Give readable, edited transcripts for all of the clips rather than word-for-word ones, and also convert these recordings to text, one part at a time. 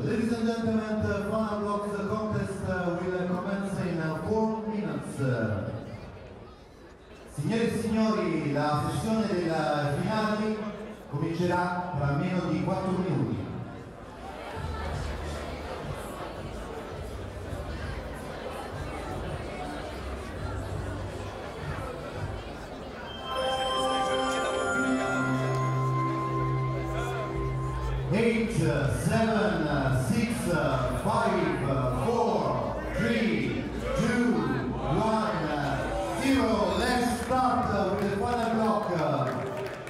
Ladies and gentlemen, the final block of the contest will commence in 4 minutes. Signore e signori, la sessione dei finali comincerà tra meno di 4 minuti. Eight, 7, 6, 5, 4, 3, 2, 1, 0. Let's start with the final block.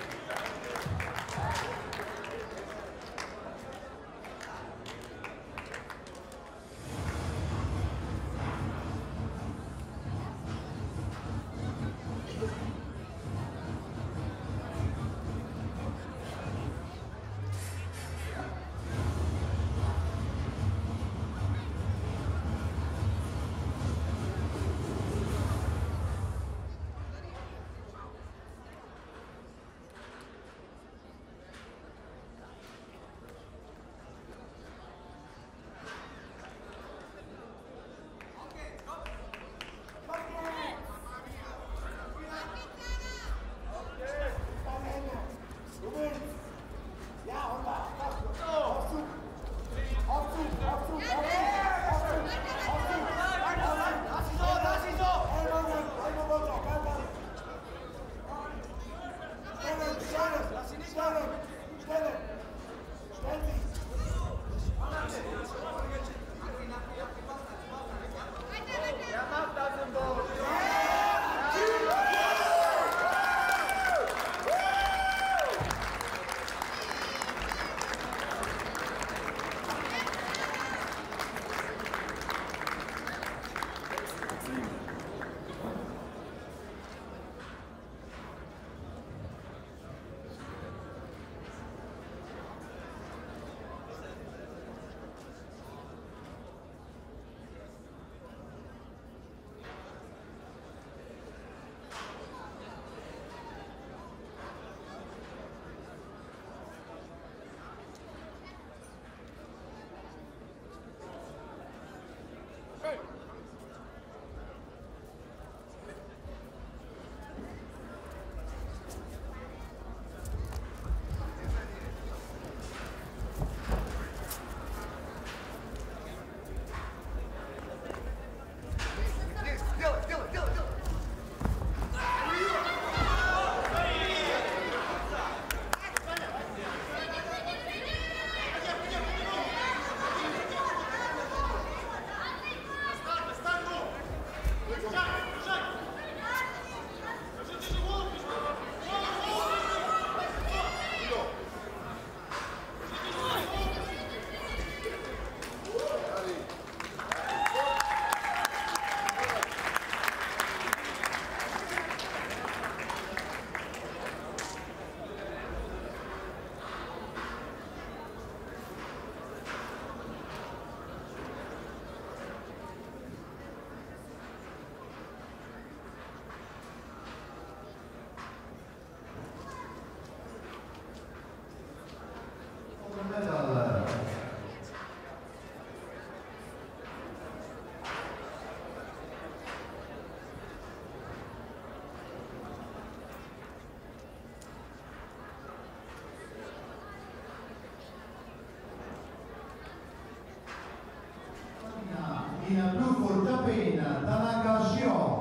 In blue for Japan, Tanaka Shiro.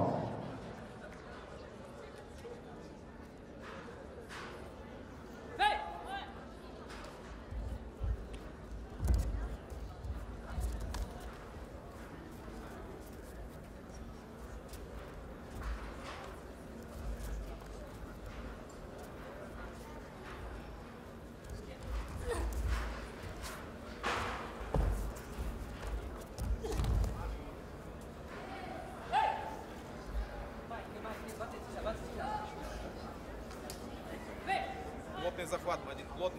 Плотный захват, один плотный.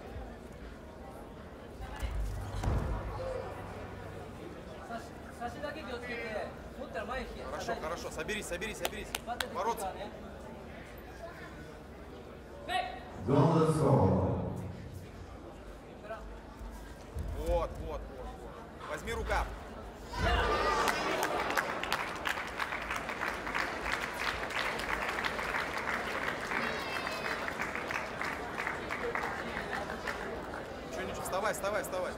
Хорошо, хорошо, соберись. Бороться. Вот. Вот. Вставай, вставай, вставай.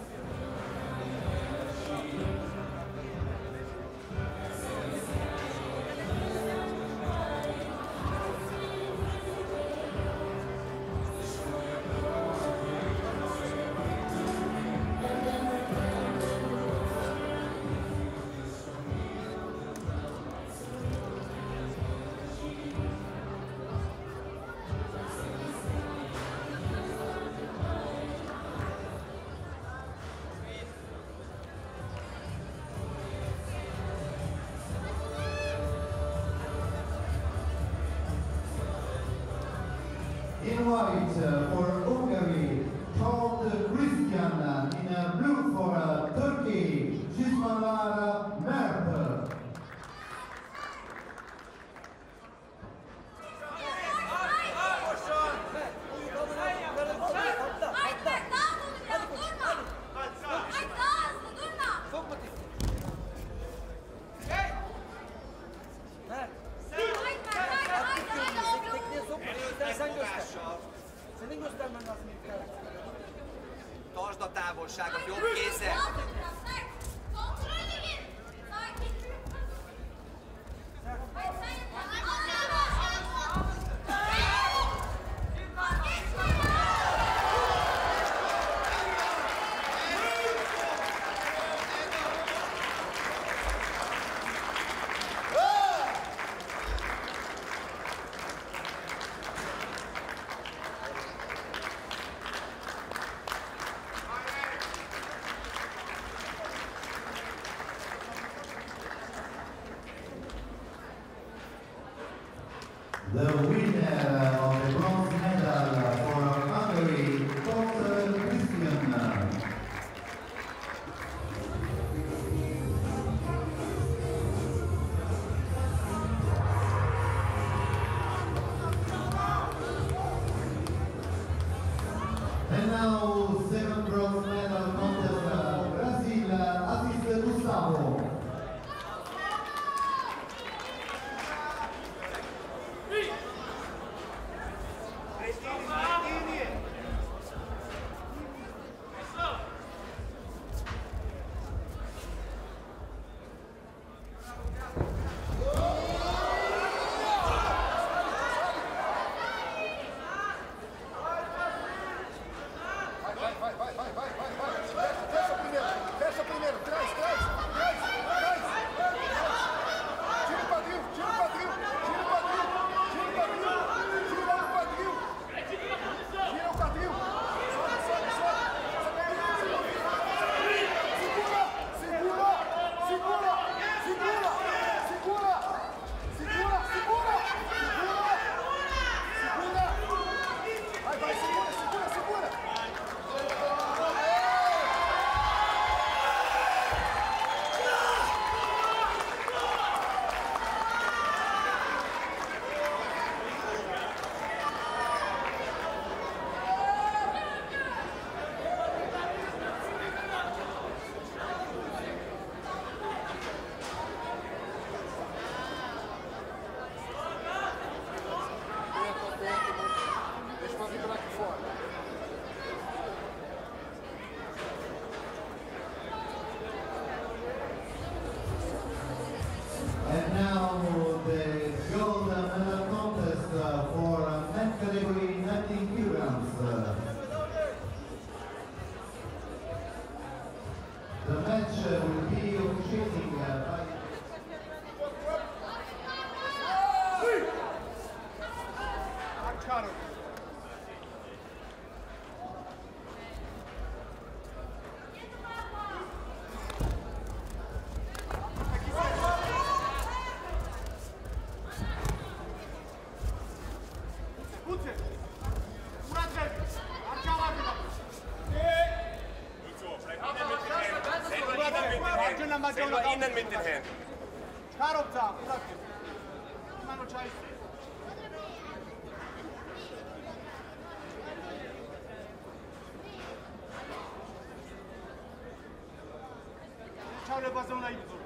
In white for Hungary, called Christian. In blue for Turkey, Cismalar Mert. Senin göstermen lazım ilk kere. Tartsd a távolságot, jobb kézzel! The winner of the bronze medal for Hungary, Dr. Christian. And now, second bronze medal contest, Brazil, Assis Gustavo. And now the gold medal contest for men category 19 kilograms. The match will be officiating by Selber innen mit den Händen. Ciao, le passo una aiuto.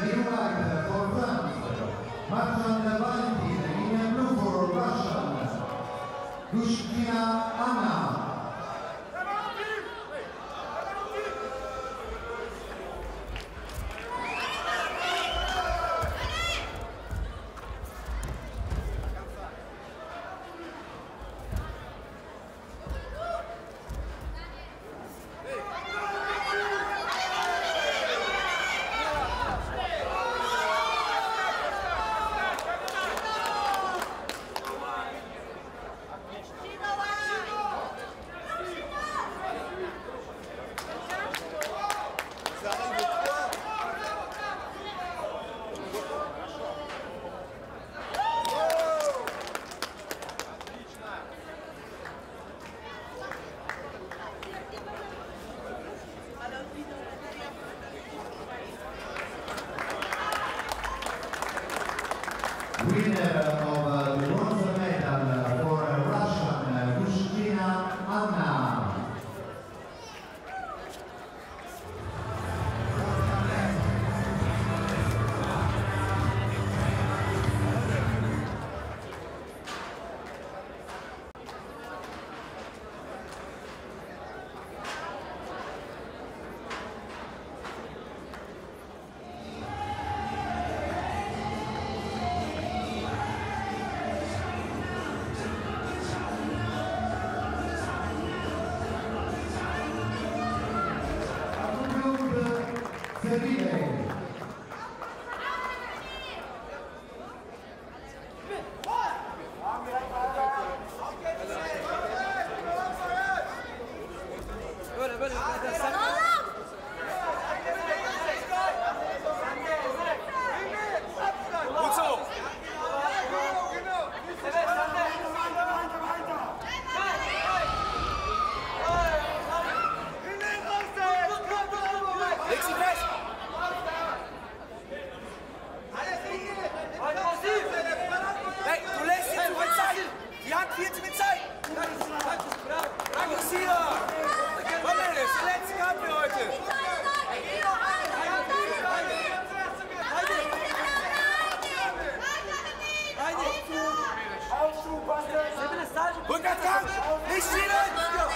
In white for France, Marjan Valentin. In blue for Russian, Lushkina Anna. Winner of the bronze medal for Russian, Lushkina Anna. Rückwärtsgang! Nicht schieben!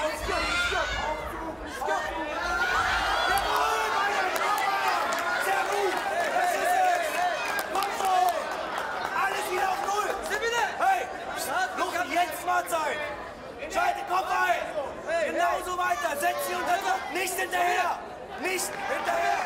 Sehr gut! Komm schon! Alles wieder auf Null! Hey! Noch jetzt mal Zeit! Schalte Kopf ein! Genauso weiter! Setz sie unter Druck! Nicht hinterher! Nicht hinterher!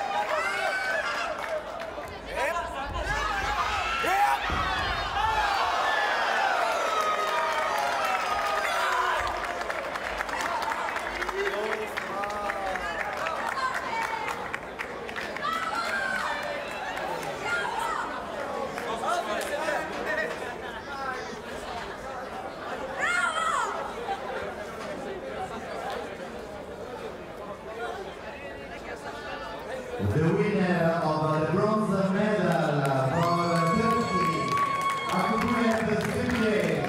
The winner of the bronze medal for Turkey, Ahmet Sümle,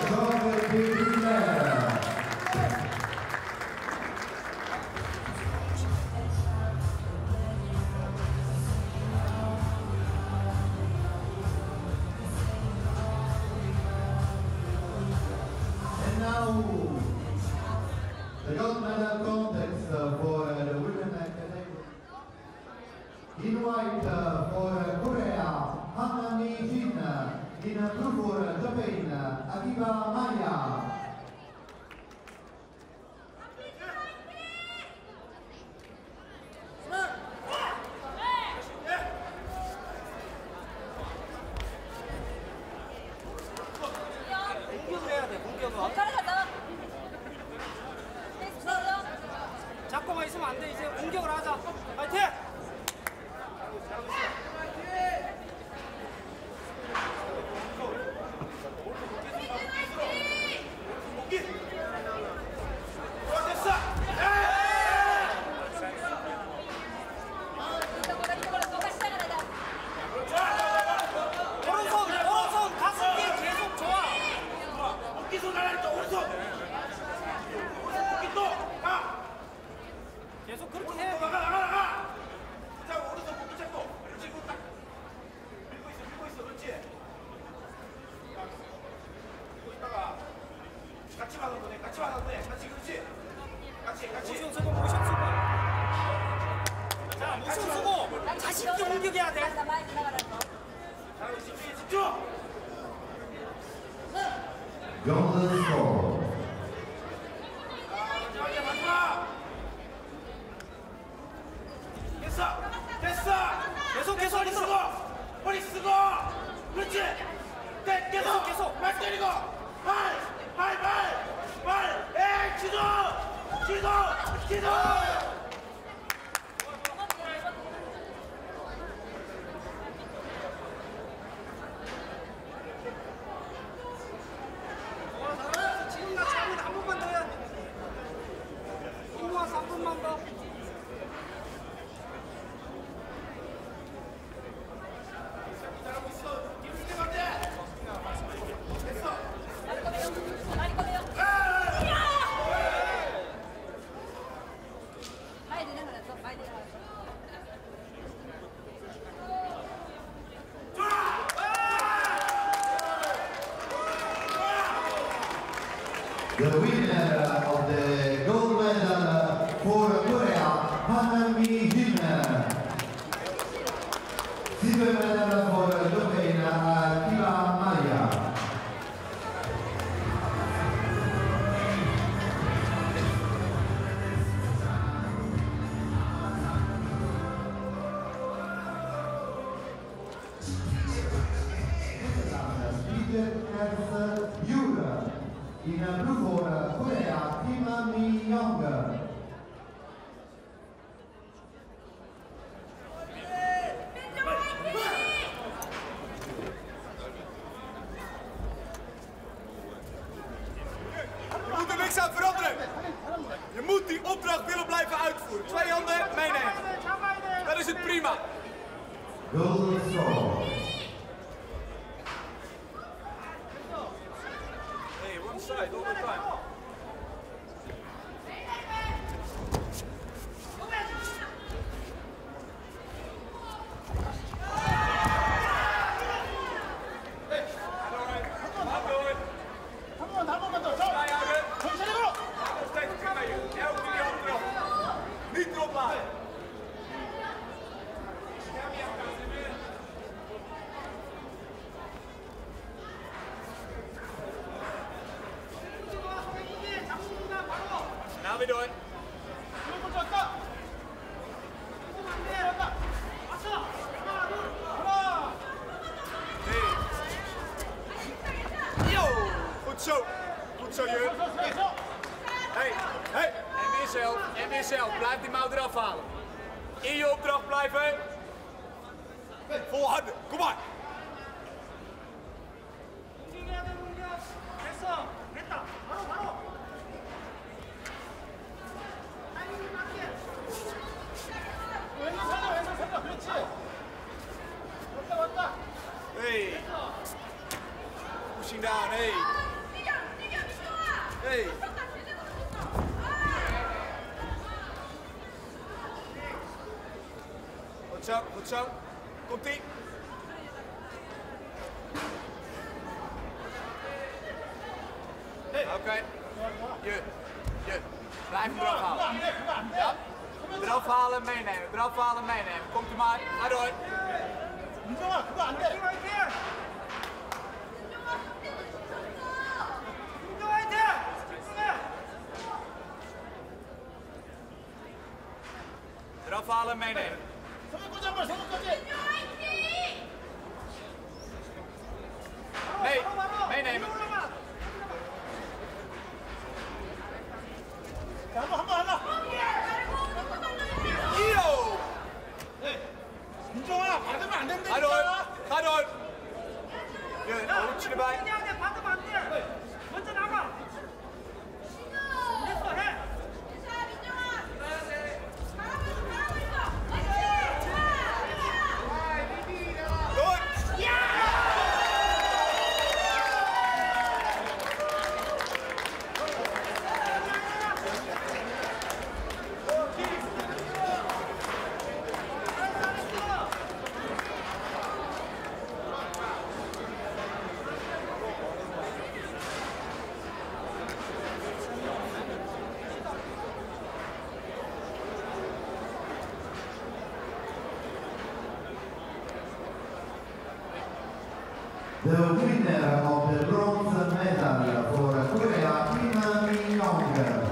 And now, the gold medal contest for the women category. In white for Korea, Hanna Mi-jin. In blue for Japan, Akiba Maya. 잡고만 있으면 안 돼. 이제 공격을 하자. 파이팅! 오른손 가슴뒤 계속 좋아. 어깨손 하나 더 오른손. 어깨 또 가. 계속 그렇게 해. 나가. 자 오른손 어깨 잡고. 지금 딱. 같이 와. 같이 그렇지. 같이. 모션 쓰고 모션 쓰고. 자 모션 쓰고 자신 있게 공격해야 돼. 자 집중. Golden score. 마지막. 됐어. 계속 허리 쓰고. 그렇지. 계속. 발 때리고. 발. 에이 지도. 지금 나 차고 한 번만 더 해야 돼. 모아서 한 번만 더. The winner of the gold medal for Korea, Hanami Jin. Silver medal for Ukraine, Kiva Maria. Judo. In blue for Korea, Kim Young. Je moet er niks aan veranderen. Je moet die opdracht willen blijven uitvoeren. 2 handen meenemen. Dat is het prima. Golden score. Hey, one side all the time. Nou weer door. Yo, goed zo je. Hey. En weer zelf. Blijf die mouw eraf halen. In je opdracht blijven. Volharden, kom maar. Hey. Pushing down, hey. Hey. Goed zo. Komt-ie. Oké. Je. Blijf hem eraf halen. Ja? Eraf halen, meenemen. Komt u maar. Ga door. Eraf halen, meenemen. Nee, meenemen. Yo! Ga door. Je, hoedje erbij. Door. The winner of the bronze medal for Korea, Kim Min-young.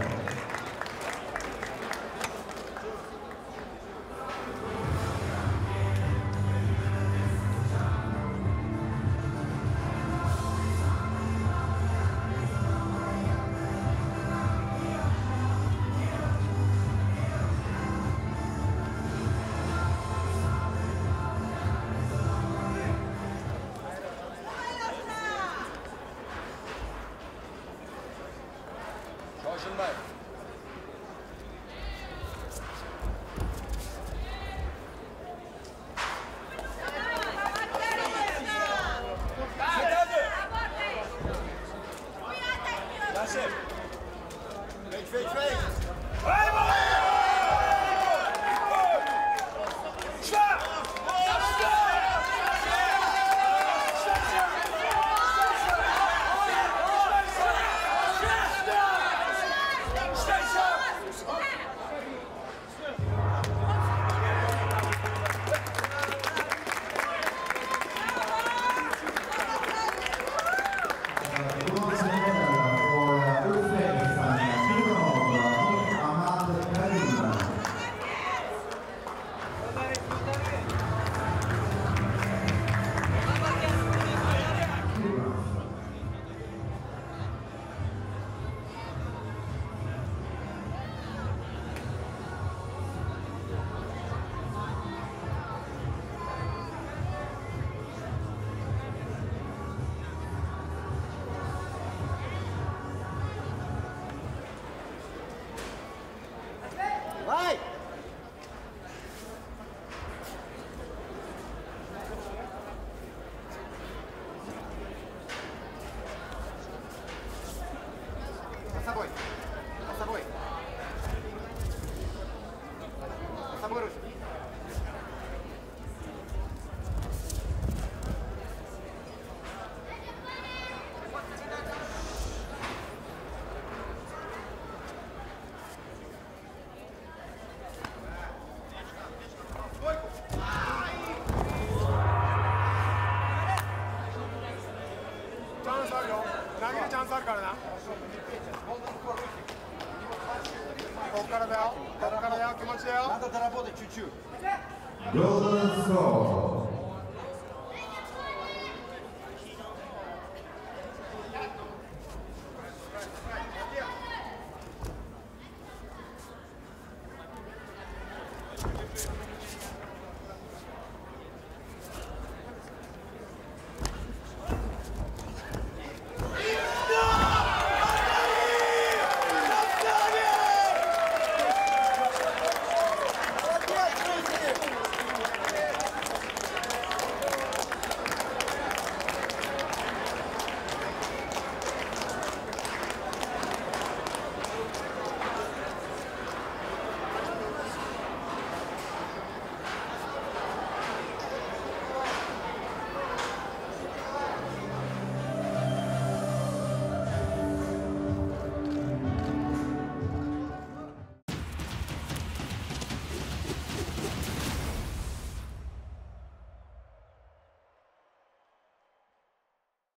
Golden score.